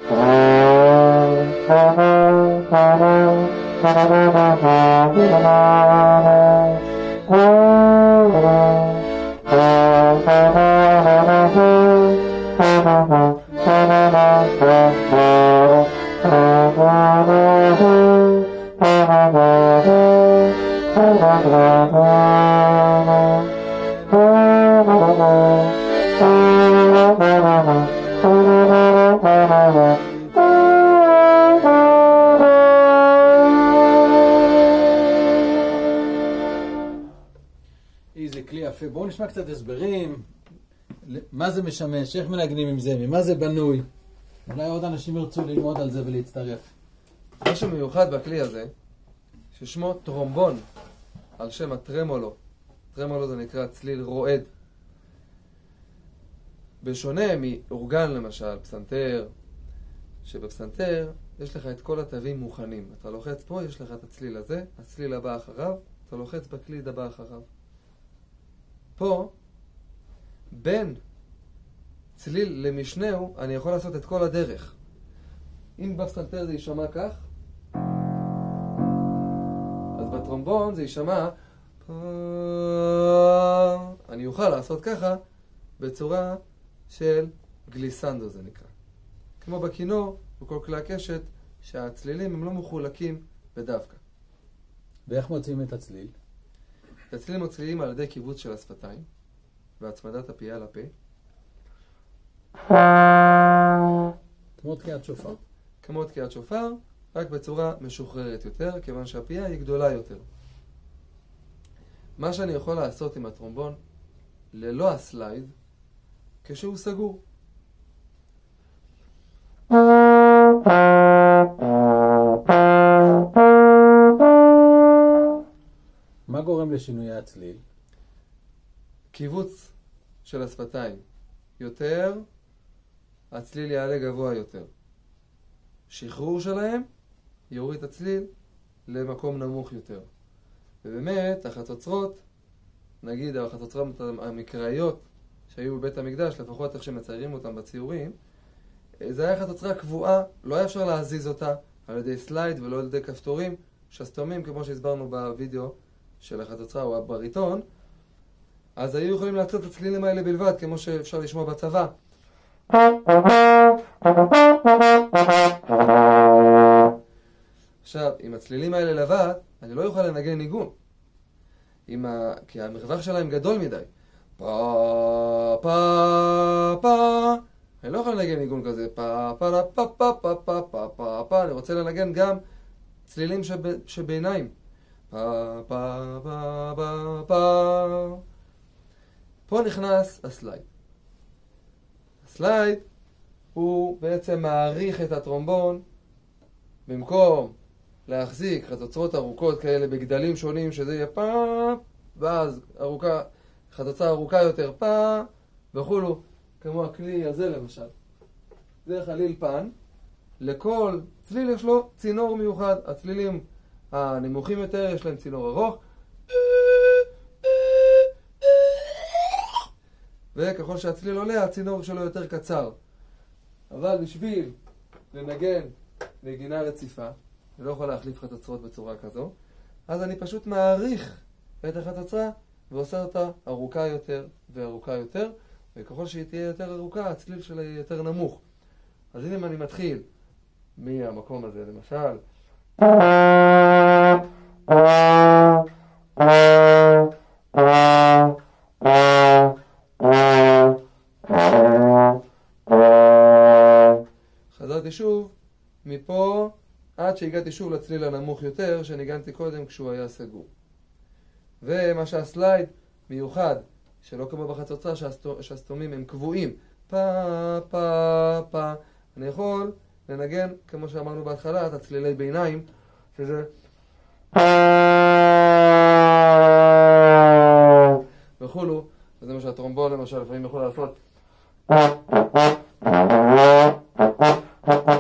איזה כלי יפה. בואו נשמע קצת הסברים. מה זה משמש? איך מנגנים עם זה? ממה זה בנוי? אולי עוד אנשים ירצו ללמוד על זה ולהצטרף. משהו מיוחד בכלי הזה, ששמו טרומבון, על שם הטרמולו. טרמולו זה נקרא צליל רועד. בשונה מאורגן למשל, פסנתר, שבפסנתר יש לך את כל התווים מוכנים. אתה לוחץ פה, יש לך את הצליל הזה, הצליל הבא אחריו, אתה לוחץ בקליד הבא אחריו. פה, בין צליל למשנהו, אני יכול לעשות את כל הדרך. אם בפסנתר זה יישמע כך, אז בטרומבון זה יישמע אני אוכל לעשות ככה בצורה של גליסנדו זה נקרא. כמו בכינור, בכל כלי הקשת, שהצלילים הם לא מחולקים בדווקא. ואיך מוצאים את הצליל? את הצלילים מוצאים על ידי קיבוץ של השפתיים והצמדת הפייה לפה. כמו תקיעת שופר. כמו תקיעת שופר, רק בצורה משוחררת יותר, כיוון שהפייה היא גדולה יותר. מה שאני יכול לעשות עם הטרומבון, ללא הסלייד, כשהוא סגור. מה גורם לשינוי הצליל? קיבוץ של השפתיים. יותר, הצליל יעלה גבוה יותר. שחרור שלהם יוריד את הצליל למקום נמוך יותר. ובאמת, החצוצרות, נגיד החצוצרות המקראיות שהיו בבית המקדש, לפחות איך שמציירים אותם בציורים, זה היה חצוצרה קבועה, לא היה אפשר להזיז אותה על ידי סלייד ולא על ידי כפתורים, שסתומים, כמו שהסברנו בווידאו של החצוצרה או הבריטון, אז היו יכולים לעשות את הצלילים האלה בלבד, כמו שאפשר לשמוע בצבא. עכשיו, עם הצלילים האלה לבד, אני לא יוכל לנגן ניגון. כי המרווח שלהם גדול מדי. פה, פה, פה. אני לא יכול לנגן ניגון כזה. פה, פה, פה, פה, פה, פה, פה, פה, פה. אני רוצה לנגן גם צלילים שביניים. פה, פה, פה, פה, פה. פה נכנס הסלייד. הסלייד הוא בעצם מעריך את הטרומבון במקום להחזיק חצוצרות ארוכות כאלה בגדלים שונים שזה יהיה פה, ואז חצוצרה ארוכה יותר פה, וכולו, כמו הכלי הזה למשל. זה חליל פן. לכל צליל יש לו צינור מיוחד. הצלילים הנמוכים יותר יש להם צינור ארוך. וככל שהצליל עולה, הצינור שלו יותר קצר. אבל בשביל לנגן נגינה רציפה, אני לא יכול להחליף חצוצרות בצורה כזו, אז אני פשוט מעריך את החצוצרה ועושה אותה ארוכה יותר וארוכה יותר, וככל שהיא תהיה יותר ארוכה, הצליל שלה יהיה יותר נמוך. אז הנה אני מתחיל מהמקום הזה, למשל. חזרתי שוב מפה עד שהגעתי שוב לצליל הנמוך יותר שניגנתי קודם כשהוא היה סגור. ומה שהסלייד מיוחד, שלא כמו בחצוצרה שהסתומים הם קבועים, פה, פה, פה, אני יכול לנגן כמו שאמרנו בהתחלה את הצלילי ביניים, שזה וכולו, וזה מה שהטרומבון למשל לפעמים יכול לעשות.